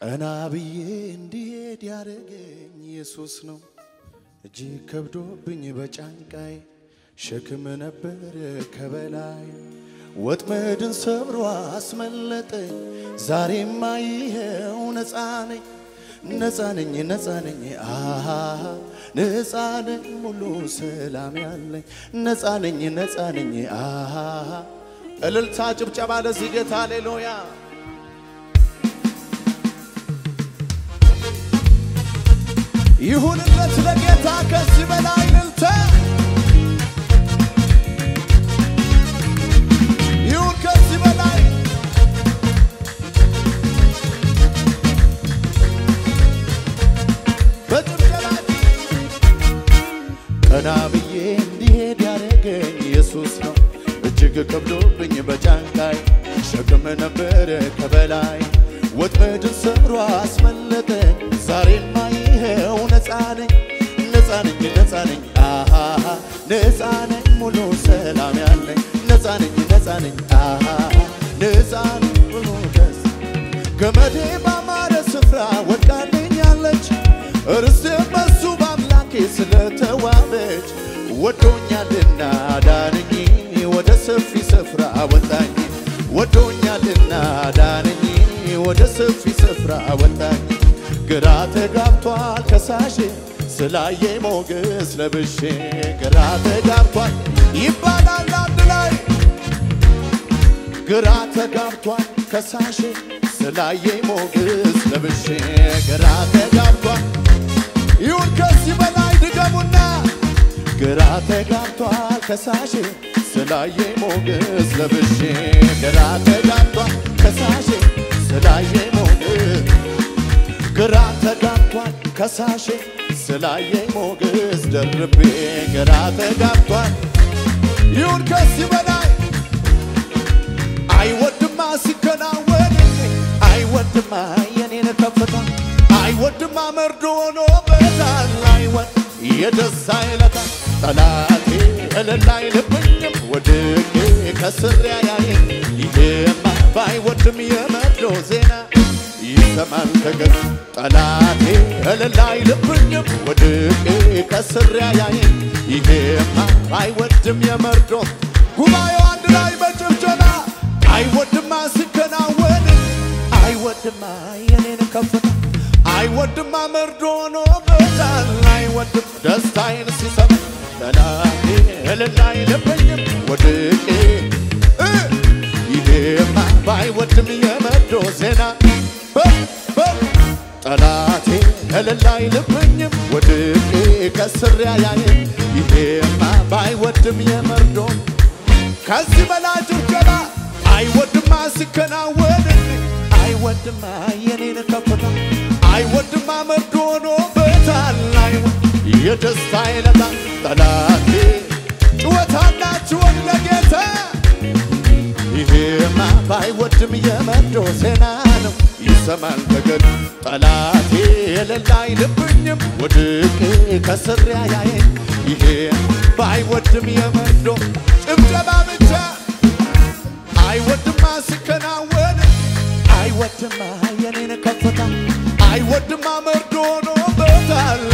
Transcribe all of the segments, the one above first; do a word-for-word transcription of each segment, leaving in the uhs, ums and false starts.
ቀና ብዬ እንዲሄድ ያደረገኝ ኢየሱስ ነው እጅግ ከብዶብኝ በጫንቃይ ሸክም ነበር ከበላይ ወጥመድን ሰብሮ አስመለጠኝ ዛሬማ ይሄው ነፃ ነኝ ነፃ ነኝ ነፃ ነኝ አሃ ነፃ ነኝ ሙሉ ሰላም ያለኝ ነፃ ነኝ ነፃ ነኝ አሃ እልልታ ጭብጨባ ለዚህ ጌታ ሃሌሉያ ይሁንለት ለጌታ ከዚህ በላይ እልልታ ይሁን ከዚህ በላይ ቀና ብዬ እንዲሄድ ያደረገኝ ኢየሱስ ነው እጅግ ከብዶብኝ በጫንቃይ ሸክም ነበር ከበላይ ወጥመድን ሰብሮ አስመለጠኝ ዛሬማ ይሄው ነፃ ነኝ ነፃ ነኝ ነፃ ነኝ አሃ ነፃ ነኝ ሙሉ ሰላም ያለኝ ነፃ ነኝ ነፃ ነኝ አሃ ነፃ ነኝ ሙሉ ደስ ገመዴ ባማረ ስፍራ ወድቃልኛለች እርስቴ በሱ በአምላኬ ስለተዋበች ወዶኛልና ዳነኝ ወደ ሰፊ ስፍራ አወጣኝ ወዶኛልና ዳነኝ ወደ ሰፊ ስፍራ አወጣኝ ግራ ተጋብቷል ከሳሼ ስላየ ሞገስ ለብሼ ግራ ተጋብቷል ይባላል አንድ ላይ ግራ ተጋብቷል ከሳሼ ስላየ ሞገስ ለብሼ ግራ ተጋብቷል ይሁን ከዚህ በላይ ድገሙና ግራ ተጋብቷል ከሳሼ ስላየ ሞገስ ለብሼ ግራ ተጋብቷል ከሳሼ ስላየ ሞገስ ግራ ተጋብቷል ከሳሼ ስላየ ሞገስ ደርቤ ግራ ተጋብቷል ይሁን ከዚህ በላይ አይወድማ ሲከናወን አይወድማ የኔን ከፍታ አይወድማ መርዶ ሆኖበታል አይወድ የደስታ ይለታ ጠላቴ እልል አይልብኝም ወድቄ ከስሪያ ያየኝ ይሄማ ባይወድም የመርዶ ዜና ይሰማል ተገዝ ጠላቴ እልል አይልብኝም ወድቄ ከስሪያ ያየኝ ይሄማ ባይወድም የመርዶ ጉባኤው አንድ ላይ በጭብጨባ አይወድማ ሲከናወን አይወድማ የኔን ከፍታ አይወድማ መርዶ ሆኖበታል አይወድም ደስታዬን ሲሰማ ጠላቴ እልል አይልብኝም ወድቄ ይሄማ ባይወድም የመርዶ ዜና ጠላቴ እልል አይልብኝም ወድቄ ከስሪያ ያየኝ ይሄማ ባይወድም የመርዶ ከዚህ በላይ ጭብጨባ አይወድማ ሲከናወን አይወድማ የኔን ከፍታ አይወድማ መርዶ ሆኖበታል አይወድ የደስታ ይለታ ጠላቴ ጩኸታላችሁ ለጌታ ይሄማ ባይወድም የመርዶ ዜና ነው ይሰማል ተገድ ጠላቴ እልል አይልብኝም ወድቄ ከስሪያ ያየኝ ይሄ ባይወድም የመርዶ ጭብጨባ ብቻ አይወድማ ሲከናወን አይወድማ የኔን ከፍታ አይወድማ መርዶ ሆኖበታል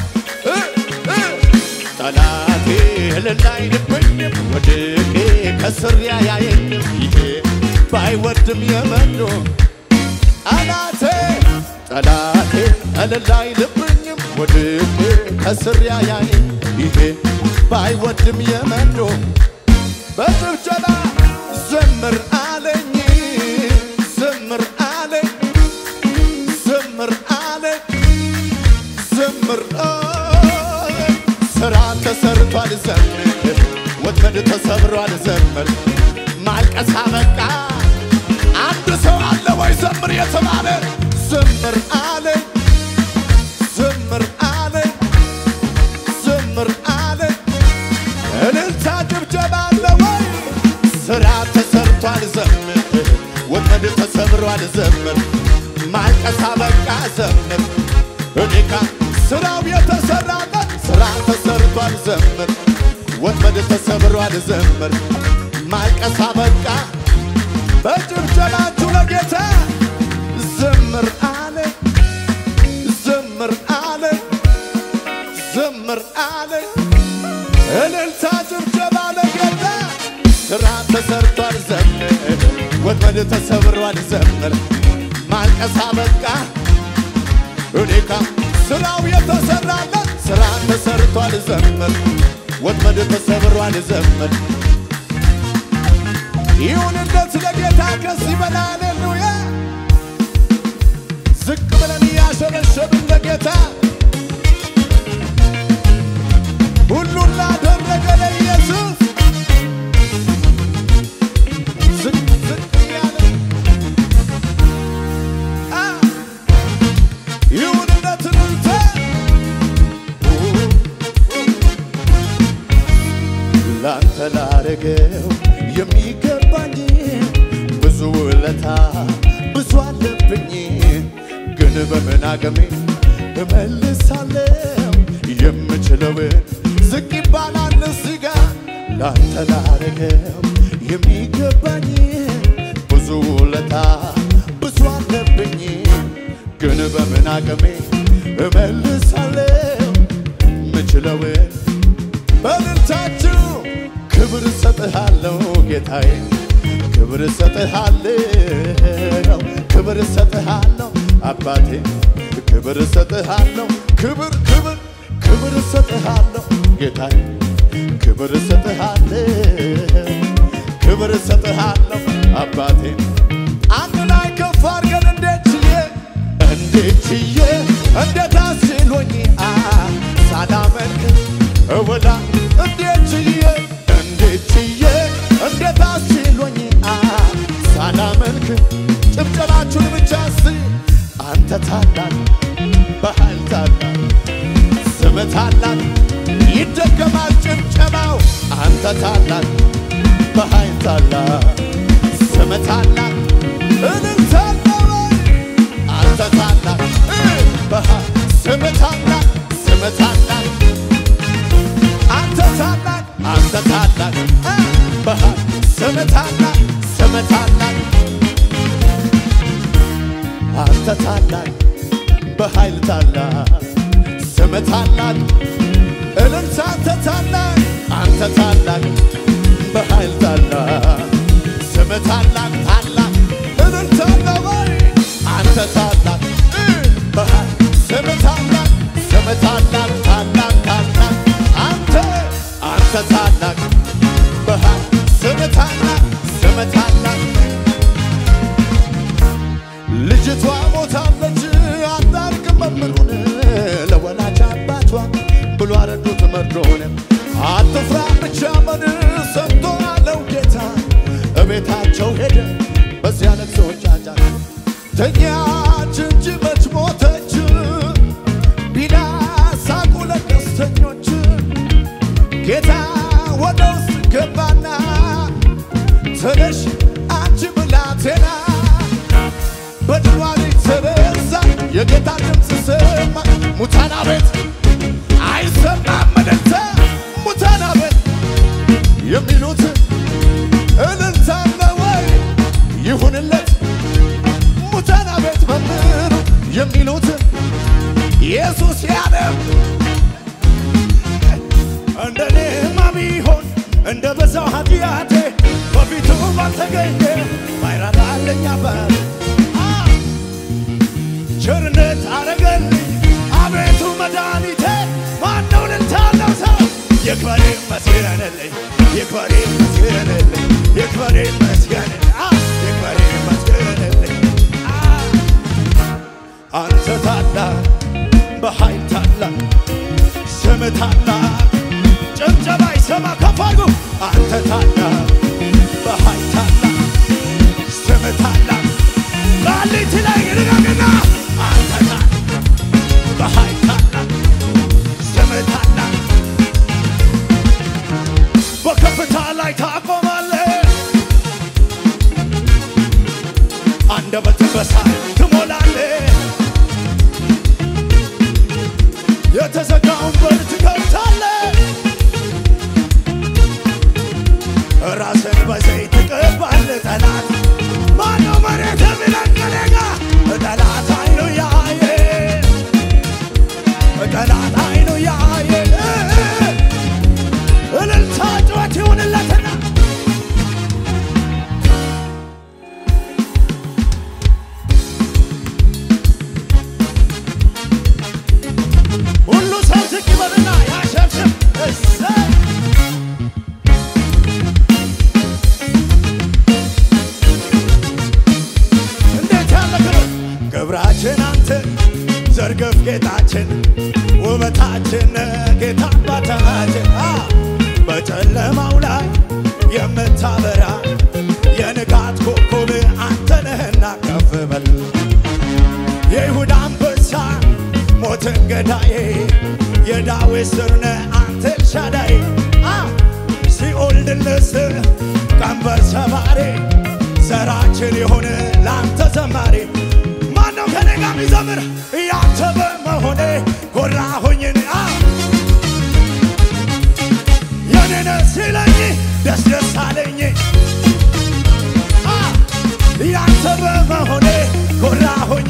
ጠላቴ እልል አይልብኝም ወድቄ ከስሪያ ያየኝ ይሄ ባይወድም የመርዶ አናቴ ጠላቴ እልል አይልብኝም ወድቄ ከስሪያ ያየኝ ይሄ ባይወድም የመርዶ በጭብጨባ ዘምር አለኝ ዘምር አለኝ ዘምር አለኝ ዘምር አለኝ ስራ ተሰርቷል ዘምር ወጥመድ ተሰብሯል ዘምር ማልቀስ አበቃ አንድ ሰው አለ ወይ ዘምር የተባለ ዘምር አለኝ ዘምር አለኝ ዘምር አለኝ እልልታ ጭብጨባ አለ ወይ ስራ ተሰርቷል ዘምር ወጥመድ ተሰብሯል ዘምር ማልቀስ አበቃ ዘምር እኔካ ስራው የተሰራበት ስራ ተሰርቷል ዘምር ወጥመድ ተሰብሯል ዘምር ማልቀስ አበቃ በጭብጨባችሁ ለጌታ ዘምር አለኝ ዘምር ወጥመድ ተሰብሯል ዘምር ማልቀስ አበቃ እኔካ ስራው የተሰራለት ስራ ተሰርቷል ዘምር ወጥመድ ተሰብሯል ዘምር ይሁንለት ለጌታ ከዚህ በላይ ሃሌሉያ ዝቅ ብለን ያሸበሸብን ለጌታ ሁሉን ላደረገ ለኢየሱስ ዝቅ ዝቅ ያለ ይሁንለት እንተ ላንተ ላረገው የሚገባኝ ብዙ ውለታ ብዙ አለብኝ ግን በምን አቅሜ እመልሳለሁ የምችለውን ዝቅ ይባላል እዚህ ጋር ላንተ ላረገው የሚገባኝ ብዙ ውለታ ብዙ አለብኝ ግን በምን አቅሜ እመልሳለሁ የምችለውን በልልታችሁ ክብር ሰጥሃለሁ ጌታዬ ክብር ሰጥሃለሁ ክብር ሰጥሃለሁ አባቴ ክብር ሰጥሃለሁ ክብር ክብር ክብር ሰጥሃለሁ ጌታዬ ክብር ሰጥሃለሁ ክብር ሰጥሃለሁ አባቴ አንድ ላይ ከፍ አድርገን እንዴት ችዬ እንዴት ችዬ እንዴት አስችሎኝ ሳላመልክ እወላ እንዴት ችዬ እንዴት ችዬ እንዴት አስችሎኝ ሳላመልክ ጭብጨባችሁን ብቻ እስቲ አንተ ታላቅ በኃይል ታላቅ ስም ታላቅ ይደገማል ጭብጨባው አንተ ታላቅ በኃይል ታላቅ ስም ታላቅ እልልታ አንተ ታላቅ በኃይል ስም ታላቅ ስም ታላቅ አንተ ታላቅ አንተ ታላቅ በኃይል ስም ታላቅ ስም ታላቅ አንተ ታላቅ በኃይል ታላቅ ስም ታላቅ እልልታ አንተ ታላቅ አንተ ታላቅ በኃይል ታላቅ ስም ታላቅ ታላቅ እልልታ ነበር አንተ ታላቅ በኃይል ስም ታላቅ ስም ታላቅ ታላቅ ታላቅ አንተ አንተ ታላቅ በኃይል ስም ታላቅ ስም ታላቅ ልጅቷ ሞታለች አታርቅም መምሩን ለወላጅ አባቷ ብሎ አረዱት መርዶን አትፍራ ብቻ መን ሰምቶ አለው ጌታ እቤታቸው ሄደ በዚያ ለቅሶ ጫጫ ተኛች እንጂ መች ሞተች ቢላ ሳቁ ለደስተኞች ጌታ ወደ ውስጥ ገባና ተነሽ አንቺ ብላቴና በድዋሪ ተበዛ የጌታ ድምፅ ሰማ ሙታና ቤት አይሰማም እልልታ ሙታና ቤት የሚሉት እልልታ ነው ወይ ይሁንለት ሙታና ቤት መምህሩ የሚሉት ኢየሱስ ያለም እንደኔማ ቢሆን እንደ በዛው ኃጢአቴ በፊቱ ባልተገኘ ባይራራልኝ አባቴ ቸርነት አረገልኝ አቤቱ መድኃኒቴ ማነው ልልታለው ሰው ይክበር ይመስገንልኝ ይክበር ይመስገንልኝ ይክበር ይመስገንልኝ ይክበር ይመስገንልኝ አንተ ታላቅ በኃይል ታላቅ ስም ታላቅ ጭብጨባ ይሰማ ከፍ አድርጉ አንተ ታላቅ በኃይል ታላቅ ስም ታላቅ ቃሊቲ ላይ ይረጋግና አንተ ታላቅ በኃይል ታላቅ ስም ታላቅ በከፍታ ላይ ታቆማለህ አንደበትህ በሳቅ ትሞላለህ የተዘጋውን በር ትከፍታለህ ራስን በዘይት ትቀባለህ ጠላት ማነው መሬት የሚለኝ ከኔ ጋር ጌጣችን አንተ ዘርግፍ ጌጣችን ውበታችን ጌታ አባታችን በጨለማው ላይ የምታበራ የንጋት ኮከብ አንተ ነህና ከፍ በል የይሁዳ አንበሳ ሞትን ገዳዬ የዳዊት ስር ነህ አንተ ኤልሻዳይ ሲኦል ድል ነሥር ቀንበር ሰባሪ ዘራችን የሆነ ላንተ ዘማሪ ማነው ከኔ ጋር የሚዘምር ያንተ በመሆኔ ኮራሁኝ የኔ ነህ ሲለኝ ደስ ደስ አለኝ ያንተ በመሆኔ ኮራሁኝ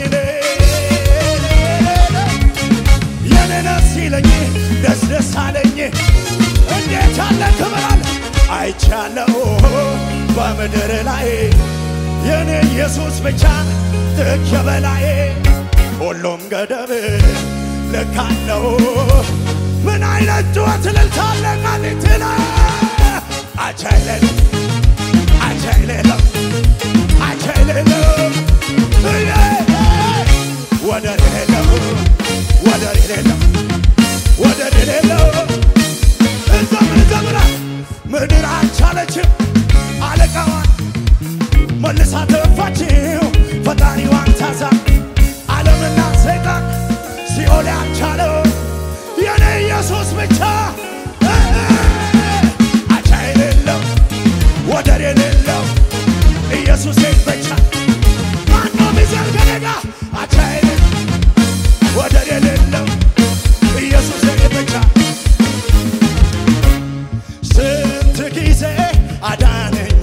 የኔ ነህ ሲለኝ ደስ ደስ አለኝ እንዴት ያለ ክብር አለ አይቻለሁ በምድር ላይ የኔ ኢየሱስ ብቻ ጥግ በላይ ሁሉም ገደብ ልክ አለው ምን አይነት ጩኸት እልልታ አለ ቃሊቲ ላይ አቻይሌለው አቻይሌለው አቻይሌለው ወደር የሌለው ወደር የሌለው ወደር የሌለው እንዘምር እንዘምራ ምድር አልቻለችም አለቃዋን መልሳ ተፋችው ፈጣሪዋን ታዛ ዓለምና ሰይጣን ሲኦል ያልቻለው የኔ ኢየሱስ ብቻ አቻ የሌለው ወደር የሌለው ኢየሱስ ብቻ ማነው ሚዘር ከኔጋ አቻ የሌለው ወደር የሌለው ኢየሱስ ብቻ ስንት ጊዜ አዳነኝ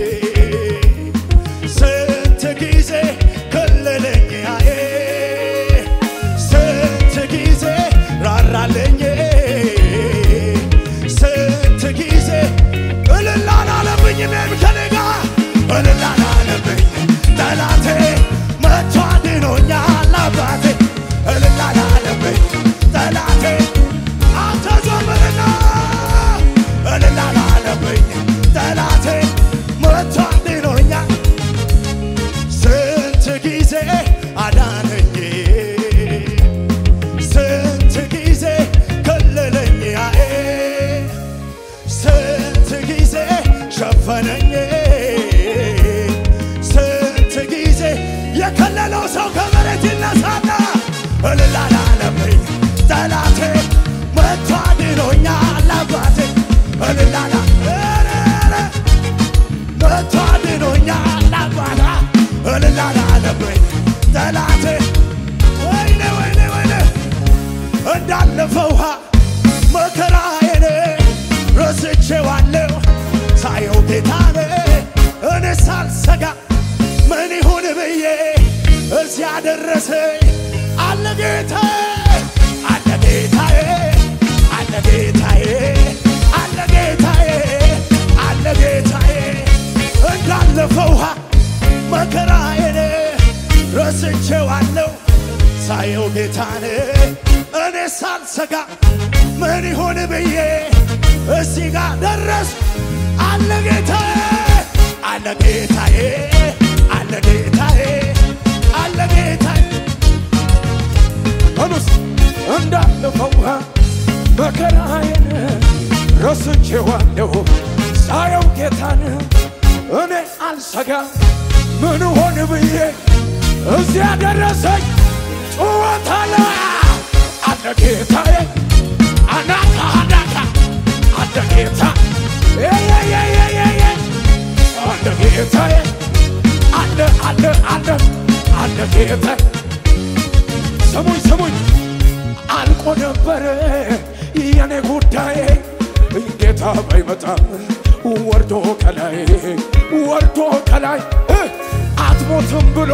ስንት ጊዜ ከለለኝ ስንት ጊዜ ራራለኝ ስንት ጊዜ እልል አላለብኝ እኔም ከኔ ጋር እልል አላለብኝ ጠላቴ መጥቶ አድኖኛል አባቴ እልል አላለብኝ ጠላቴ አንተ ዘምርና እልል አላለብኝ ጠላቴ መጥቶ አድኖኛል ስንት ጊዜ አዳነኝ ስንት ጊዜ ከለለኝ ስንት ጊዜ ሸፈነኝ ስንት ጊዜ የከለለው ሰው ከመሬት ይነሳና እልል አላለብኝ ጠላቴ መጥቶ አድኖኛል አባቴ እልል አላ መጥቶ አድኖኛል አባቴ እልል አላለብኝ ጠላቴ ወይኔ ወይኔ ወይኔ እንዳለፈው ውሃ መከራዬን ረስቼዋለሁ ሳየው ጌታን እኔ ሳልሰጋ ምን ይሁን ብዬ እዚያ ደረሰኝ አለ ጌታዬ አለ ጌታዬ አለ ጌታዬ አለ ጌታዬ አለ ጌታዬ እንዳለፈው ውሃ መከራዬን ረስቼዋለሁ ሳየው ጌታን እኔ ሳልሰጋ ምን ይሁን ብዬ እዚህ ጋር ደረስ አለ ጌታዬ አለ ጌታዬ አለ ጌታዬ አለ ጌታዬ አኑስ እንዳለፈው ውሃ መከራዬን ረስቼዋለሁ ሳየው ጌታን እኔ አልሰጋ ምን ሆነ ብዬ እዚያ ደረሰኝ ጩኸት አለ አለ ጌታዬ አናካ አናካ አለ ጌታ አለ ጌታዬ አለ አለ አለ አለ ጌታ ስሙኝ ስሙኝ አልቆ ነበረ የኔ ጉዳይ ጌታ ባይመጣም ወርዶ ከላይ ወርዶ ከላይ አትሞትም ብሎ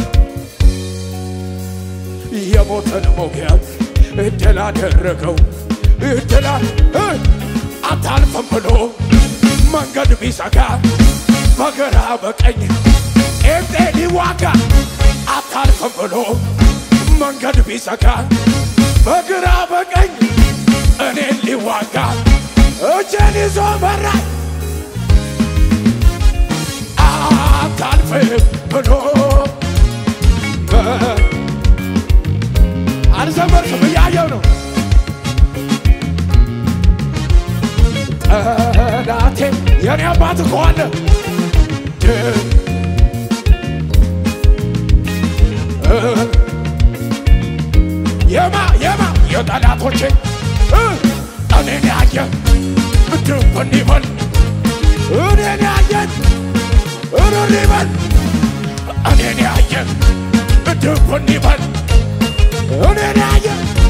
የሞተን ሞጊያት እድል አደረገው እድል አታልፍም ብሎ መንገድ ቢዘጋ በግራ በቀኝ ኤምጤ ሊዋጋ አታልፍም ብሎ መንገድ ቢዘጋ በግራ በቀኝ እኔን ሊዋጋ እጄን ይዞ መራኝ አታልፍም ብሎ አልዘመርክም እያየው ነው ጠላቴ የኔ አባት እኮ አለ የማ የማ የጠላቶቼ እኔን ያየ ድፍን ይበል እኔን ያየ እሩር ይበል እኔን ያየ ድፍን ይበል እኔን ያየ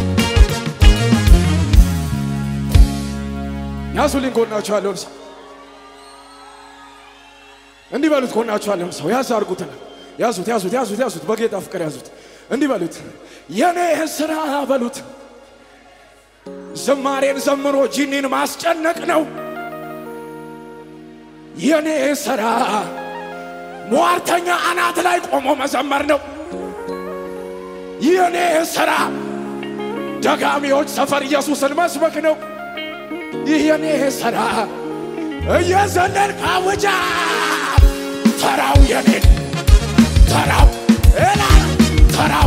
ያዙልኝ ጎናችሁ ያለውን ሰው እንዲህ በሉት ጎናችሁ ያለውን ሰው ያዝ አድርጉትና ያዙት ያዙት ያዙት ያዙት በጌታ ፍቅር ያዙት እንዲህ በሉት የኔ ስራ በሉት ዝማሬን ዘምሮ ጂኒን ማስጨነቅ ነው የኔ ስራ ሟርተኛ አናት ላይ ቆሞ መዘመር ነው የኔ ስራ ደጋሚዎች ሰፈር ኢየሱስን መስበክ ነው የኔ ስራ እየዘለል ካውጃ ተራው የኔ ተራው ኤላ ተራው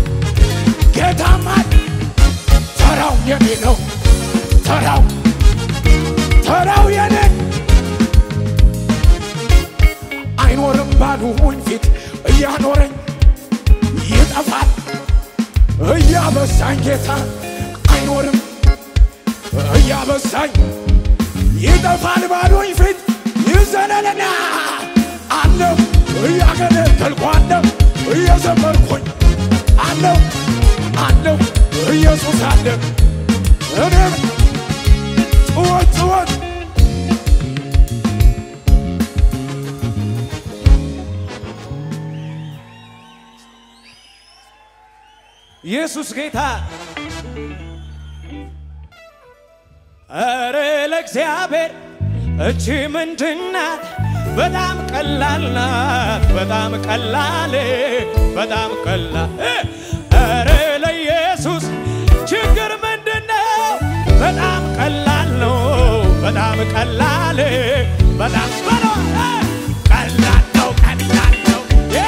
ጌታማን ተራው የኔ ነው ተራው ተራው የኔ አይኖርም ባሉኝ ፊት እያኖረኝ ይጠፋል እያበሳኝ ጌታ አይኖርም እያበሳኝ ይጠፋል ባሉኝ ፊት ይዘለልና አለው እያገለገልኩ አለው እየዘመርኩኝ አለው አለው ኢየሱስ አለ እኔም ጭወት ጭወት ኢየሱስ ጌታ አረ ለእግዚአብሔር እቺ ምንድናት በጣም ቀላል ናት በጣም ቀላል በጣም ቀላል አረ ለኢየሱስ ችግር ምንድነው በጣም ቀላል ነው በጣም ቀላል በጣም ቀላል ነው ቀላል ነው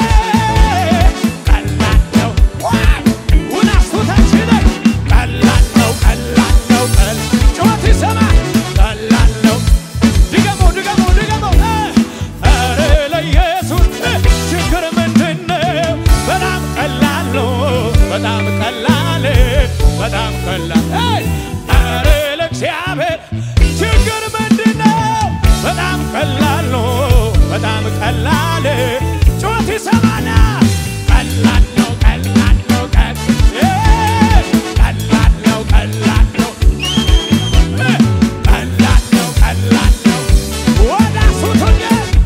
ቀላል ነው ወናሱ ታችለ ቀላል ነው ቀላል ነው ጩኸት ይሰማ ቀላል ነው ድገሞ ድገሞ ድገሞ አረ ለኢየሱስ ችግር ምንድነው በጣም ቀላል ነው በጣም ቀላል በጣም ቀላል አረ ለእግዚአብሔር ችግር ምንድነው በጣም ቀላል ነው በጣም ቀላል ጩኸት ይሰማና ቀላል ነው ቀላል ነው ቀላል ነው ቀላል ነው ቀላል ነው ቀላል ነው ወዳሱ ተኛ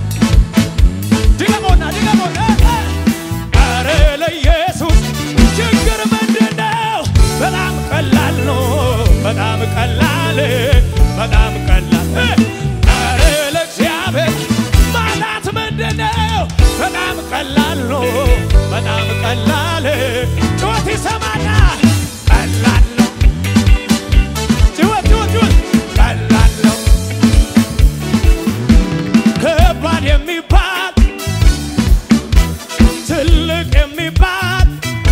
ድገሞና ድገሞና አረ ለኢየሱስ ችግር ምንድነው በጣም ቀላል ነው በጣም ቀላል በጣም ቀላል አረ ለእግዚአብሔር ማለት ምንድነው በጣም ቀላል ነው በጣም ቀላል ጩኸት ይሰማና ቀላል ነው ጩኸት ጩኸት ጩኸት ቀላል ነው ከባድ የሚባል ትልቅ የሚባል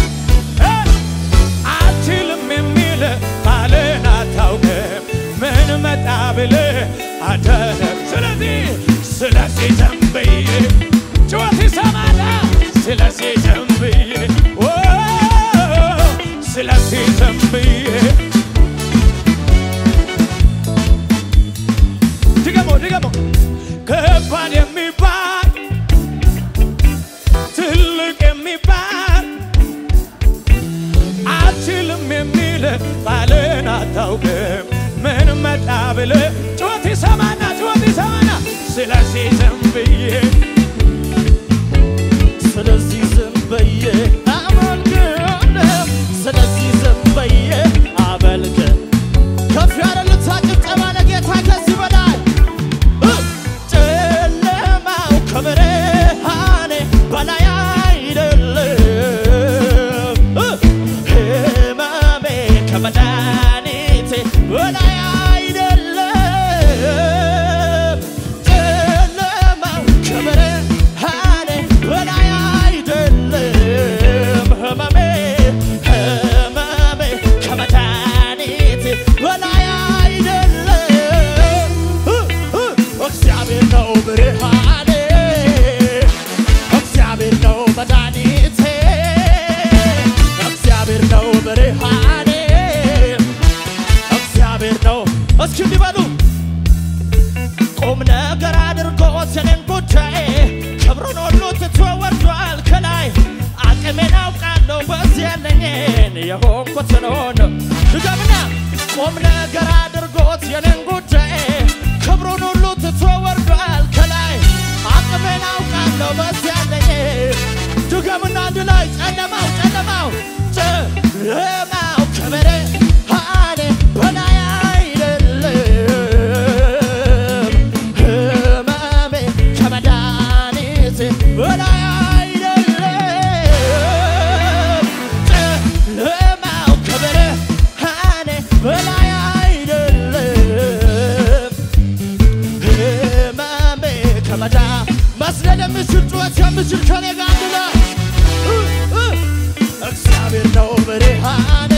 አትልም የሚል ቃልን አታውቅም ምን መጣ ብለህ አደረግ ስለዚህ ስለዚህ ዘንብዬ ጩኸት ይሰማና ስለዚህ ዘንብዬ ስለዚህ ዘንብዬ ድገሞ ድገሞ ከባድ የሚባል ትልቅ የሚባል አትልም የሚል ቃልን አታውቅም ምን መጣ ብለህ ጩኸት ይሰማና ጩኸት ይሰማና ስለዚህ ዘንብዬ ስለዚህ ዘንብዬ አመልክሃለሁ ስለዚህ ዘንብዬ አመልክሃለሁ ከፍ ያለ ልታጭብጨባ ለጌታ ከዚህ በላይ ጨለማው ከብርሃኔ በላይ አይደለም ህመሜ ከመድኃኒቴ በላይ አይደለም ጨለማው ከብርሃኔ ብቻዬን የሆንኩትን ሆኖ ድገምና ቁም ነገር አድርጎት የኔን ጉዳይ ክብሩን ሁሉ ትቶ ወርዷል ከላይ አቅሜን አውቃለሁ በዚያ ያለኝ ድገምና አንድ ላይ ጨለማው ጨለማው ጨለማው ከብርሃኔ በላይ አይደለም ህመሜ ከመድኃኒቴ በላይ አይደለም ጨለማው ከብርሃኔ በላይ አይደለም ህመሜ ከመድኃኒቴ መስለል የምችል ጩኸት የምችል ከኔ ጋር አንድ ላይ እግዚአብሔር ነው ብርሃኔ